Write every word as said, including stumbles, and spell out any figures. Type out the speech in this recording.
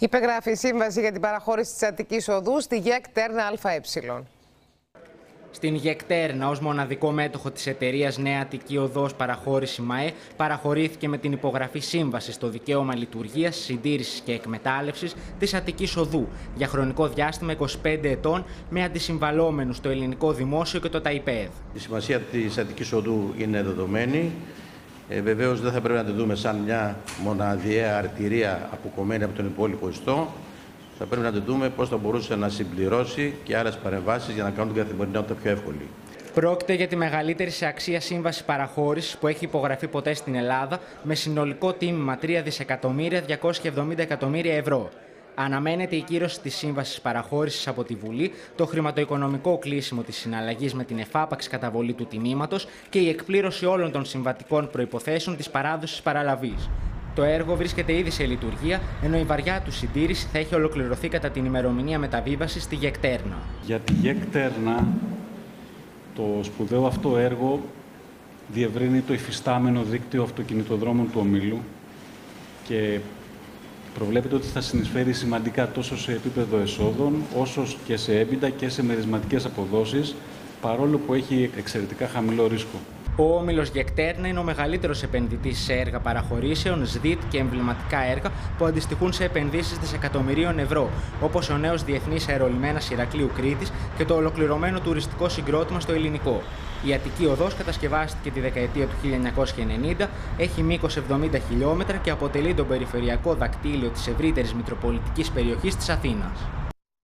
Υπεγράφει σύμβαση για την παραχώρηση της Αττικής Οδού στη ΓΕΚ Τέρνα ΑΕ. Στην ΓΕΚ Τέρνα, ως μοναδικό μέτοχο της εταιρείας Νέα Αττική Οδός Παραχώρηση ΜΑΕ, παραχωρήθηκε με την υπογραφή σύμβαση στο δικαίωμα λειτουργίας, συντήρησης και εκμετάλλευσης της Αττικής Οδού για χρονικό διάστημα είκοσι πέντε ετών με αντισυμβαλόμενους το ελληνικό δημόσιο και το ΤΑΙΠΕΔ. Η σημασία της Αττικής Οδού είναι δεδομένη. Ε, βεβαίως δεν θα πρέπει να τη δούμε σαν μια μοναδιαία αρτηρία αποκομμένη από τον υπόλοιπο ιστό. Θα πρέπει να τη δούμε πώς θα μπορούσε να συμπληρώσει και άλλες παρεμβάσεις για να κάνουν την καθημερινότητα πιο εύκολη. Πρόκειται για τη μεγαλύτερη σε αξία σύμβαση παραχώρησης που έχει υπογραφεί ποτέ στην Ελλάδα, με συνολικό τίμημα τρία δισεκατομμύρια διακόσια εβδομήντα εκατομμύρια ευρώ. Αναμένεται η κύρωση της σύμβασης παραχώρησης από τη Βουλή, το χρηματοοικονομικό κλείσιμο της συναλλαγής με την εφάπαξ καταβολή του τιμήματος και η εκπλήρωση όλων των συμβατικών προϋποθέσεων της παράδοσης παραλαβής. Το έργο βρίσκεται ήδη σε λειτουργία, ενώ η βαριά του συντήρηση θα έχει ολοκληρωθεί κατά την ημερομηνία μεταβίβασης στη ΓΕΚ Τέρνα. Για τη ΓΕΚ Τέρνα, το σπουδαίο αυτό έργο διευρύνει το υφιστάμενο δίκτυο αυτοκινητοδρόμων του ομίλου και προβλέπεται ότι θα συνεισφέρει σημαντικά τόσο σε επίπεδο εσόδων, όσο και σε έμπιτα και σε μερισματικές αποδόσεις, παρόλο που έχει εξαιρετικά χαμηλό ρίσκο. Ο όμιλος ΓΕΚ Τέρνα είναι ο μεγαλύτερος επενδυτής σε έργα παραχωρήσεων, ΣΔΙΤ και εμβληματικά έργα που αντιστοιχούν σε επενδύσεις δισεκατομμυρίων ευρώ, όπως ο νέος διεθνής αερολιμένας Ηρακλείου Κρήτης και το ολοκληρωμένο τουριστικό συγκρότημα στο ελληνικό. Η Αττική Οδός κατασκευάστηκε τη δεκαετία του χίλια εννιακόσια ενενήντα, έχει μήκος εβδομήντα χιλιόμετρα και αποτελεί τον περιφερειακό δακτύλιο της ευρύτερης μητροπολιτικής περιοχής της Αθήνας.